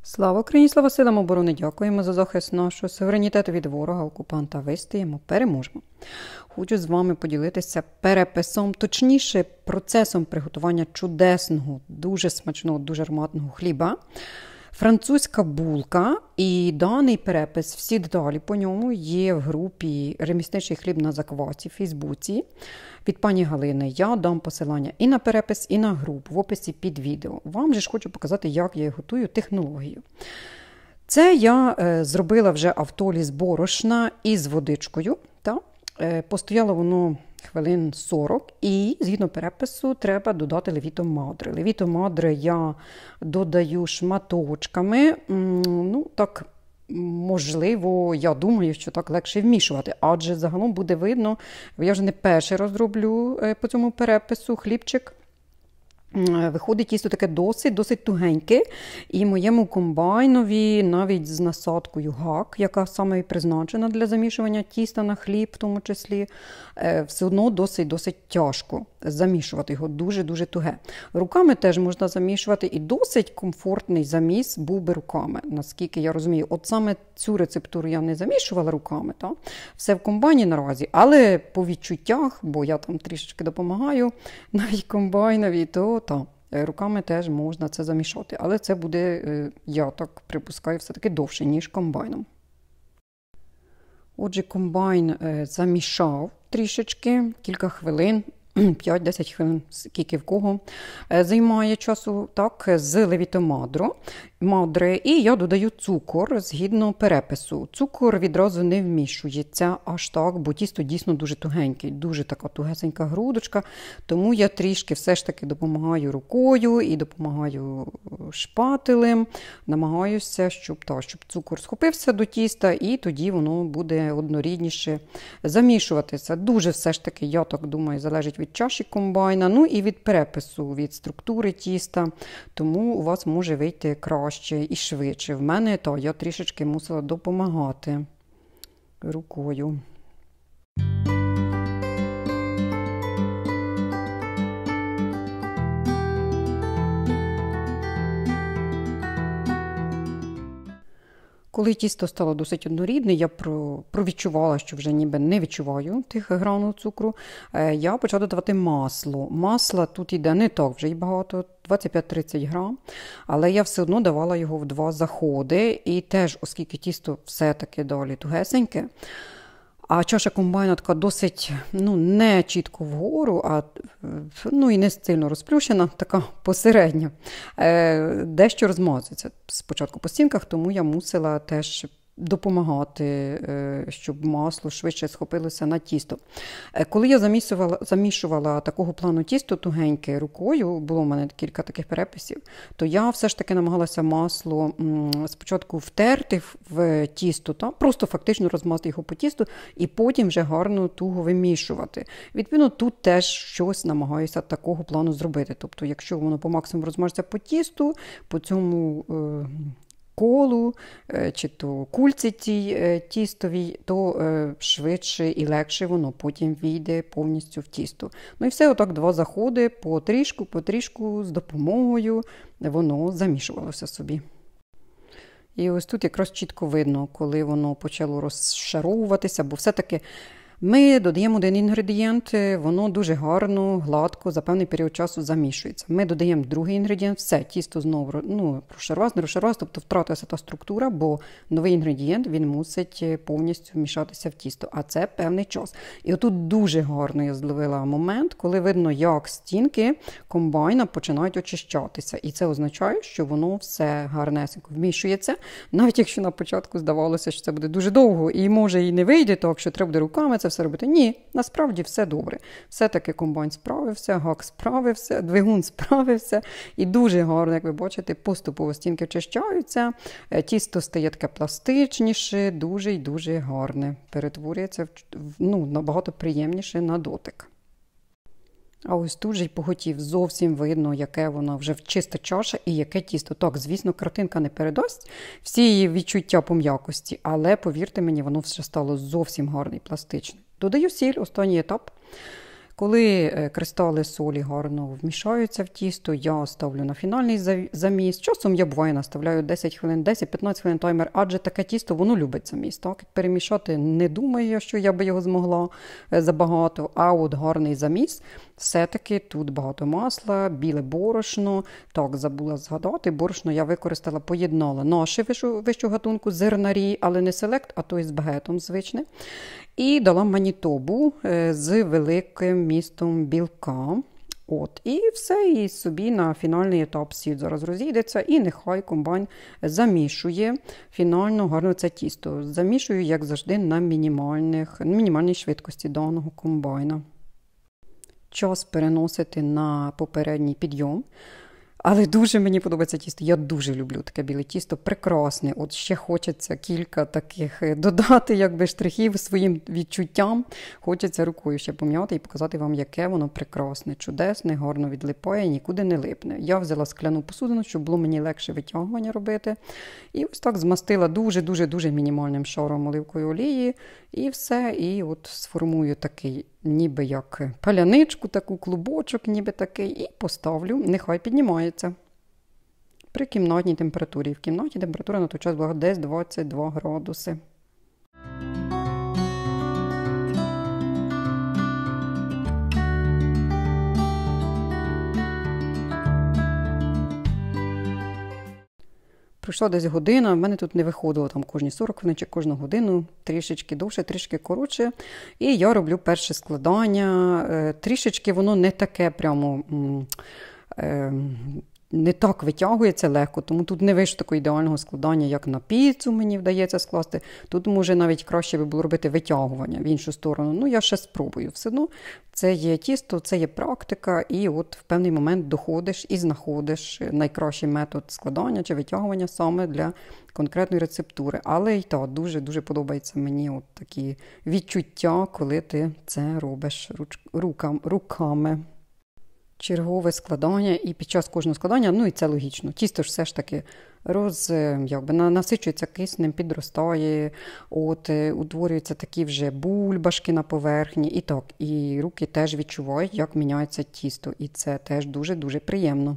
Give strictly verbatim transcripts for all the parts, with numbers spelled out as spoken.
Слава Україні, слава силам оборони! Дякуємо за захист нашого суверенітету від ворога, окупанта. Вистоїмо, переможемо. Хочу з вами поділитися переписом, точніше процесом приготування чудесного, дуже смачного, дуже ароматного хліба. Французька булка, і даний перепис, всі деталі по ньому є в групі «Ремісничий хліб на заквасі» в Фейсбуці від пані Галини. Я дам посилання і на перепис, і на групу в описі під відео. Вам же ж хочу показати, як я готую технологію. Це я е, зробила вже автоліз борошна із водичкою. Та? Е, постояло воно хвилин сорок, і згідно перепису треба додати левіто мадре. Левіто мадре я додаю шматочками, ну так, можливо, я думаю, що так легше вмішувати, адже загалом буде видно, я вже не перший раз роблю по цьому перепису хлібчик. Виходить тісто таке досить, досить тугеньке, і моєму комбайнові навіть з насадкою гак, яка саме і призначена для замішування тіста на хліб в тому числі, все одно досить-досить тяжко замішувати його, дуже-дуже туге. Руками теж можна замішувати, і досить комфортний заміс був би руками, наскільки я розумію. От саме цю рецептуру я не замішувала руками, та? Все в комбайні наразі, але по відчуттях, бо я там трішечки допомагаю навіть комбайнові, то та, руками теж можна це замішати. Але це буде, я так припускаю, все-таки довше, ніж комбайном. Отже, комбайн замішав трішечки, кілька хвилин, п'ять-десять хвилин, скільки в кого займає часу, так, з левіто мадре, і я додаю цукор згідно перепису. Цукор відразу не вмішується аж так, бо тісто дійсно дуже тугеньке, дуже така тугесенька грудочка, тому я трішки все ж таки допомагаю рукою і допомагаю шпателем, намагаюся, щоб, та, щоб цукор схопився до тіста, і тоді воно буде однорідніше замішуватися. Дуже все ж таки, я так думаю, залежить від чаші комбайна, ну і від перепису, від структури тіста, тому у вас може вийти краще і швидше. В мене, то я трішечки мусила допомагати рукою. Коли тісто стало досить однорідне, я провідчувала, що вже ніби не відчуваю тих гранул цукру, я почала додавати масло. Масла тут йде не так вже й багато, двадцять п'ять-тридцять грам, але я все одно давала його в два заходи, і теж, оскільки тісто все-таки далі тугесеньке, а чаша комбайна така досить, ну, не чітко вгору, а, ну, і не сильно розплющена, така посередня. Е, дещо розмазується спочатку по стінках, тому я мусила теж допомагати, щоб масло швидше схопилося на тісто. Коли я замішувала, замішувала такого плану тісто тугеньке рукою, було в мене кілька таких переписів, то я все ж таки намагалася масло спочатку втерти в тісто, та, просто фактично розмазати його по тісту, і потім вже гарно туго вимішувати. Відповідно, тут теж щось намагаюся такого плану зробити. Тобто, якщо воно по максимуму розмажеться по тісту, по цьому колу, чи то кульці тій тістовій, то швидше і легше воно потім війде повністю в тісто. Ну і все, отак два заходи, потрішку, потрішку, з допомогою воно замішувалося собі. І ось тут якраз чітко видно, коли воно почало розшаровуватися, бо все-таки ми додаємо один інгредієнт, воно дуже гарно, гладко, за певний період часу замішується. Ми додаємо другий інгредієнт, все, тісто знову, ну, розшарувалося, не розшарувалося, тобто втратилася та структура, бо новий інгредієнт, він мусить повністю вмішатися в тісто, а це певний час. І отут дуже гарно я зловила момент, коли видно, як стінки комбайна починають очищатися. І це означає, що воно все гарнесенько вмішується, навіть якщо на початку здавалося, що це буде дуже довго, і може і не вийде, так що треба буде руками це все робити. Ні, насправді все добре. Все-таки комбайн справився, гак справився, двигун справився. І дуже гарно, як ви бачите, поступово стінки очищаються, тісто стає таке пластичніше, дуже і дуже гарне. Перетворюється в, ну, набагато приємніше на дотик. А ось тут же й поготів зовсім видно, яке воно вже чиста чаша і яке тісто. Так, звісно, картинка не передасть всі її відчуття по м'якості, але, повірте мені, воно все стало зовсім гарне і пластичне. Додаю сіль, останній етап. Коли кристали солі гарно вмішаються в тісто, я ставлю на фінальний заміс. Часом я, буває, наставляю десять хвилин, десять-п'ятнадцять хвилин таймер, адже таке тісто, воно любить заміс. Так? Перемішати не думаю, що я би його змогла забагато, а от гарний заміс. Все-таки тут багато масла, біле борошно. Так, забула згадати, борошно я використала, поєднала наше вищу гатунку зернарі, але не селект, а той з багетом звичне. І дала манітобу з великим містом білка. От, і все, і собі на фінальний етап сіль зараз розійдеться, і нехай комбайн замішує фінально гарно це тісто. Замішую, як завжди, на мінімальних, мінімальній швидкості даного комбайна. Час переносити на попередній підйом. Але дуже мені подобається тісто. Я дуже люблю таке біле тісто. Прекрасне. От ще хочеться кілька таких додати, якби штрихів своїм відчуттям. Хочеться рукою ще пом'яти і показати вам, яке воно прекрасне, чудесне, гарно відлипає, нікуди не липне. Я взяла скляну посудину, щоб було мені легше витягування робити. І ось так змастила дуже-дуже-дуже мінімальним шаром оливкової олії. І все. І от сформую такий, ніби як паляничку, таку клубочок, ніби такий, і поставлю, нехай піднімається. При кімнатній температурі. В кімнаті температура на той час була десь двадцять два градуси. Пройшла десь година, в мене тут не виходило там кожні сорок хвилин чи кожну годину, трішечки довше, трішки коротше. І я роблю перше складання. Трішечки воно не таке прямо, не так витягується легко, тому тут не вийшло такого ідеального складання, як на піцу мені вдається скласти. Тут, може, навіть краще би було робити витягування в іншу сторону. Ну, я ще спробую. Все одно це є тісто, це є практика, і от в певний момент доходиш і знаходиш найкращий метод складання чи витягування саме для конкретної рецептури. Але і так, дуже-дуже подобається мені от такі відчуття, коли ти це робиш руками. Чергове складання, і під час кожного складання, ну і це логічно, тісто ж все ж таки роз, якби, насичується киснем, підростає, от, утворюються такі вже бульбашки на поверхні, і так, і руки теж відчувають, як міняється тісто, і це теж дуже-дуже приємно.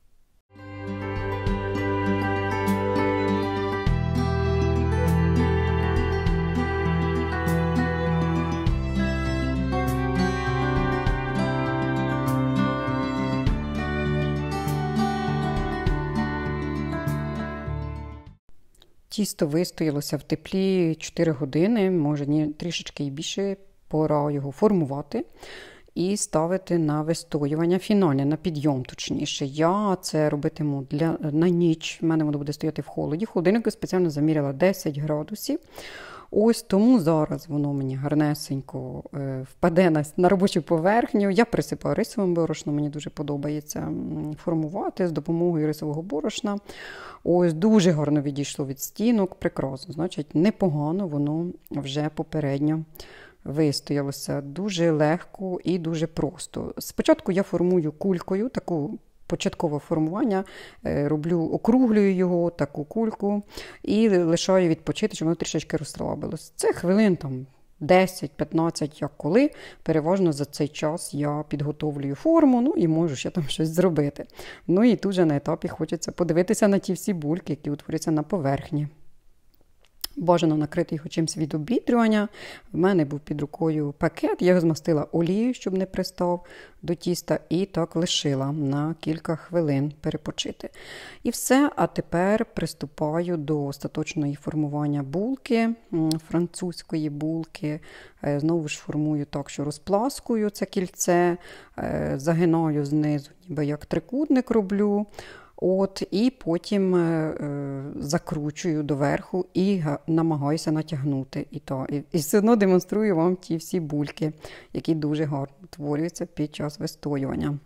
Тісто вистоялося в теплі чотири години, може ні, трішечки і більше, пора його формувати і ставити на вистоювання фінальне, на підйом точніше. Я це робитиму для, на ніч, в мене воно буде стояти в холоді. В холодильнику спеціально заміряла десять градусів. Ось тому зараз воно мені гарнесенько е, впаде на, на робочу поверхню. Я присипаю рисовим борошном, мені дуже подобається формувати з допомогою рисового борошна. Ось дуже гарно відійшло від стінок, прекрасно, значить непогано воно вже попередньо вистоялося. Дуже легко і дуже просто. Спочатку я формую кулькою, таку початкове формування, роблю, округлюю його, таку кульку, і лишаю відпочити, щоб воно трішечки розслабилось. Це хвилин там десять-п'ятнадцять, як коли. Переважно за цей час я підготовлюю форму, ну і можу ще там щось зробити. Ну і тут же на етапі хочеться подивитися на ті всі бульки, які утворюються на поверхні. Бажано накрити його чимось від обвітрювання. В мене був під рукою пакет, я його змастила олією, щоб не пристав до тіста, і так лишила на кілька хвилин перепочити. І все, а тепер приступаю до остаточного формування булки, французької булки. Знову ж формую так, що розпласкую це кільце, загинаю знизу, ніби як трикутник роблю. От, і потім е, закручую доверху і намагаюся натягнути. І, то, і, і все одно демонструю вам ті всі бульки, які дуже гарно утворюються під час вистоювання.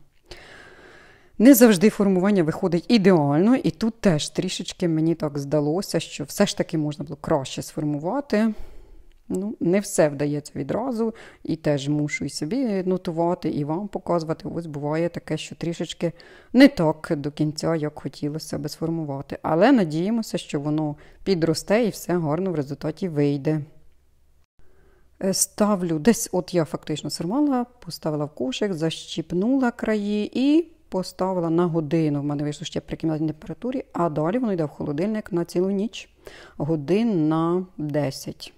Не завжди формування виходить ідеально, і тут теж трішечки мені так здалося, що все ж таки можна було краще сформувати. Ну, не все вдається відразу, і теж мушу і собі нотувати, і вам показувати. Ось буває таке, що трішечки не так до кінця, як хотілося би сформувати. Але надіємося, що воно підросте і все гарно в результаті вийде. Ставлю десь, от я фактично сформувала, поставила в кошик, защіпнула краї і поставила на годину. В мене вийшло ще при кімнатній температурі, а далі воно йде в холодильник на цілу ніч, годин на десять.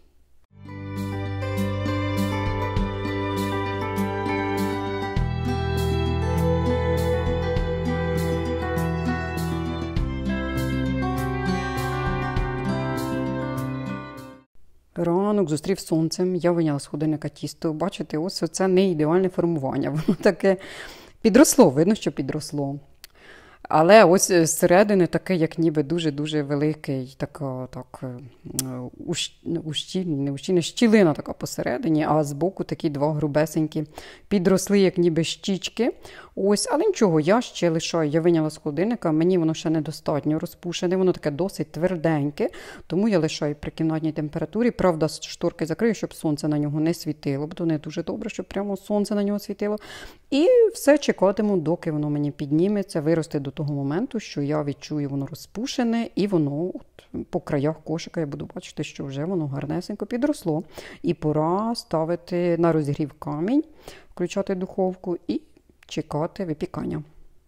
Ранок зустрів сонцем, я вийняла з холодильника тісто. Бачите, ось це не ідеальне формування. Воно таке підросло, видно, що підросло. Але ось зсередини таке, як ніби дуже-дуже великий, така, так, ущільна, не ущільна, щілина така посередині, а збоку такі два грубесенькі підросли, як ніби щічки. Ось, але нічого, я ще лишаю, я виняла з холодильника, мені воно ще недостатньо розпушене, воно таке досить тверденьке, тому я лишаю при кімнатній температурі. Правда, шторки закрию, щоб сонце на нього не світило, бо то не дуже добре, щоб прямо сонце на нього світило. І все чекатиму, доки воно мені підніметься, виросте до того моменту, що я відчую, воно розпушене, і воно от, по краях кошика я буду бачити, що вже воно гарнесенько підросло. І пора ставити на розігрів камінь, включати духовку і чекати випікання.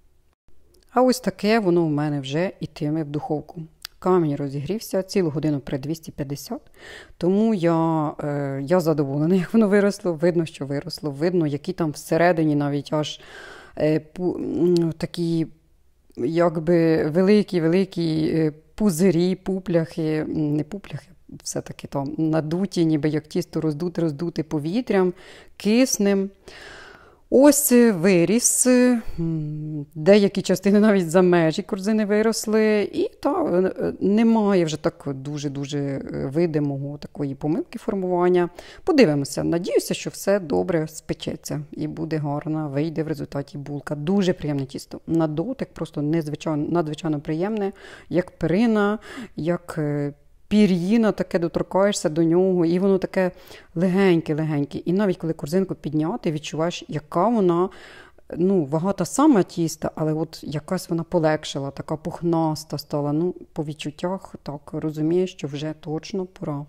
А ось таке воно в мене вже йтиме в духовку. Камінь розігрівся цілу годину при двісті п'ятдесят, тому я, е, я задоволена, як воно виросло. Видно, що виросло. Видно, які там всередині навіть аж е, пу, такі якби великі-великі пузирі, пупляхи, не пупляхи, все-таки там надуті, ніби як тісто роздути, роздути повітрям, киснем. Ось виріс, деякі частини навіть за межі корзини виросли, і та, немає вже так дуже-дуже видимого такої помилки формування. Подивимося, надіюся, що все добре спечеться і буде гарно, вийде в результаті булка. Дуже приємне тісто, на дотик просто незвичайно, надзвичайно приємне, як перина, як пір'їна, таке доторкаєшся до нього, і воно таке легеньке-легеньке. І навіть коли корзинку підняти, відчуваєш, яка вона, ну, вага та сама тіста, але от якась вона полегшила, така пухнаста стала. Ну, по відчуттях так розумієш, що вже точно пора.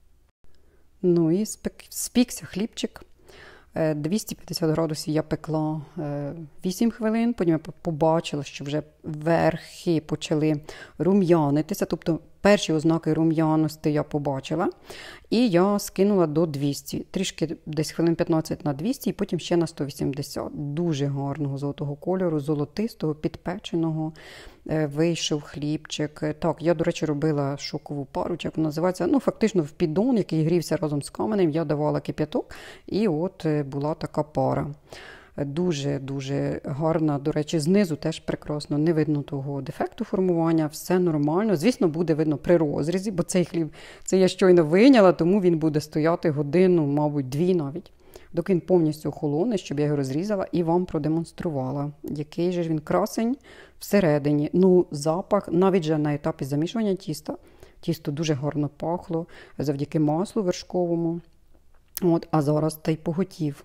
Ну і спек... спікся хлібчик. двісті п'ятдесят градусів я пекла вісім хвилин, потім я побачила, що вже верхи почали рум'янитися, тобто перші ознаки рум'яності я побачила, і я скинула до двісті, трішки десь хвилин п'ятнадцять на двісті, і потім ще на сто вісімдесят. Дуже гарного золотого кольору, золотистого, підпеченого вийшов хлібчик. Так, я, до речі, робила шокову пару, як вона називається, ну, фактично в піддон, який грівся разом з каменем, я давала кип'яток, і от була така пара. Дуже-дуже гарна, до речі, знизу теж прекрасно, не видно того дефекту формування, все нормально. Звісно, буде видно при розрізі, бо цей хліб, це я щойно вийняла, тому він буде стояти годину, мабуть, дві навіть, доки він повністю охолоне, щоб я його розрізала і вам продемонструвала, який же ж він красень всередині. Ну, запах, навіть же на етапі замішування тіста, тісто дуже гарно пахло, завдяки маслу вершковому. От, а зараз та й поготів.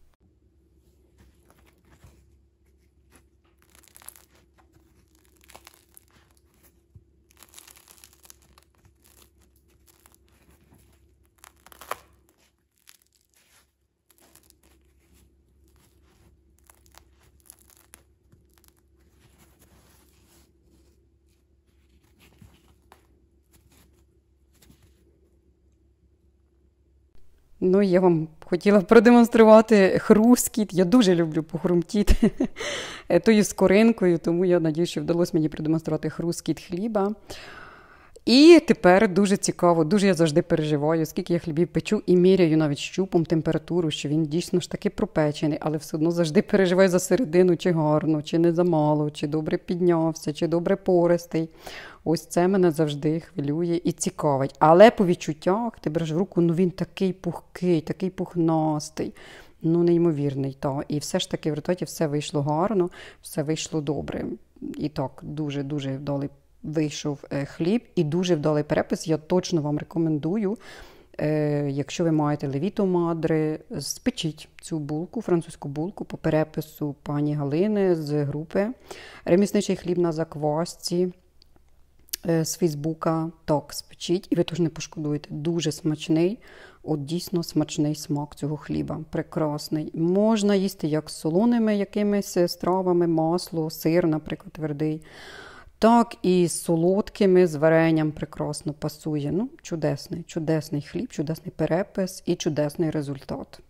Ну, я вам хотіла продемонструвати хрускіт. Я дуже люблю похрумтіти тою скоринкою, тому я надіюсь, що вдалося мені продемонструвати хрускіт хліба. І тепер дуже цікаво, дуже я завжди переживаю, скільки я хлібів печу і міряю навіть щупом температуру, що він дійсно ж таки пропечений, але все одно завжди переживаю за середину, чи гарно, чи не замало, чи добре піднявся, чи добре пористий. Ось це мене завжди хвилює і цікавить. Але по відчуттях, ти береш в руку, ну він такий пухкий, такий пухнастий, ну неймовірний. Та. І все ж таки в результаті все вийшло гарно, все вийшло добре. І так, дуже-дуже вдалий вийшов хліб і дуже вдалий перепис. Я точно вам рекомендую, якщо ви маєте левіто мадре, спечіть цю булку, французьку булку по перепису пані Галини з групи «Ремісничий хліб на заквасці». з Фейсбука, так, спечіть, і ви теж не пошкодуєте. Дуже смачний, от дійсно смачний смак цього хліба. Прекрасний. Можна їсти як з солоними якимись стравами, масло, сир, наприклад, твердий. Так і з солодкими, з варенням прекрасно пасує. Ну, чудесний, чудесний хліб, чудесний перепис і чудесний результат.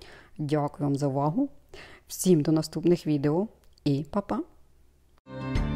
Дякую вам за увагу. Всім до наступних відео і па-па!